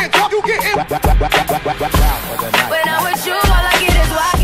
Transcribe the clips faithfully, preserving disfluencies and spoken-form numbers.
hands up, you get it. When I'm with you, all I get is why.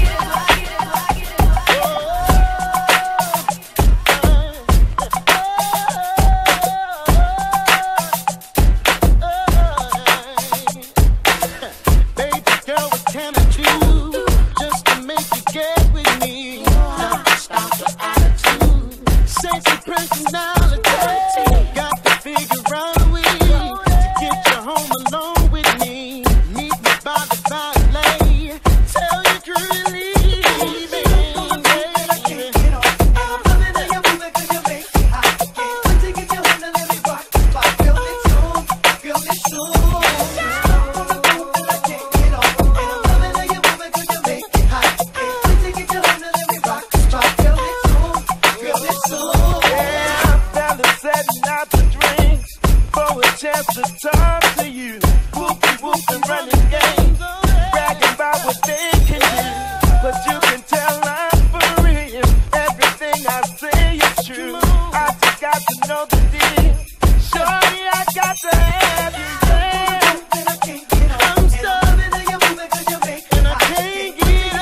To talk to you, whoopie whooping, running games, bragging about what they can do. But you can tell I'm for real. Everything I say is true. I just got to know the deal. Shorty, I got to have you there. And I can't get on. I'm starving and you're moving 'cause you make me hot. And I can't get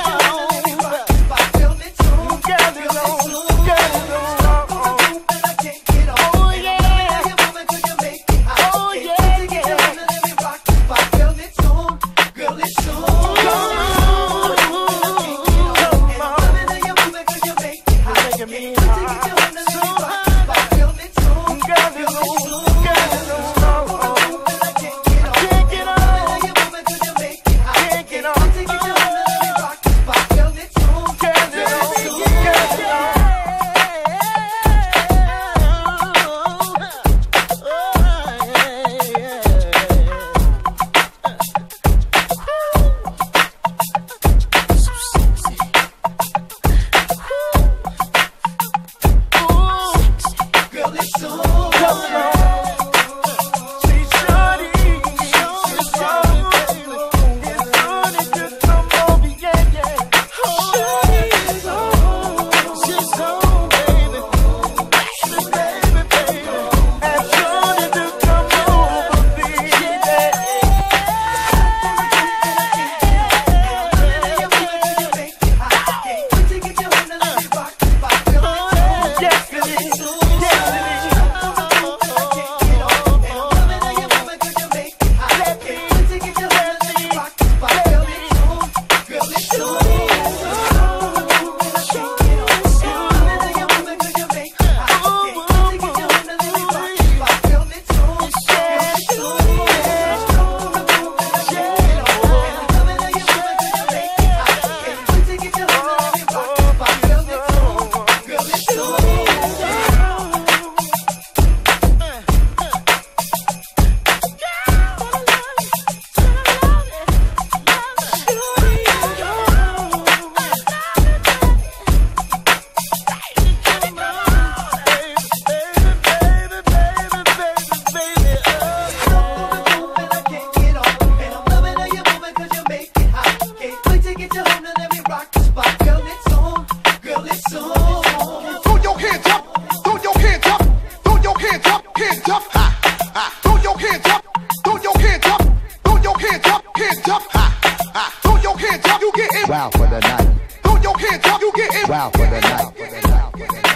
on. Girl, it's on. Girl, it's on. Girl, it's on. And I can't get on. Oh yeah. Wow for the night. Throw your hands up, you get it. Wow for the night.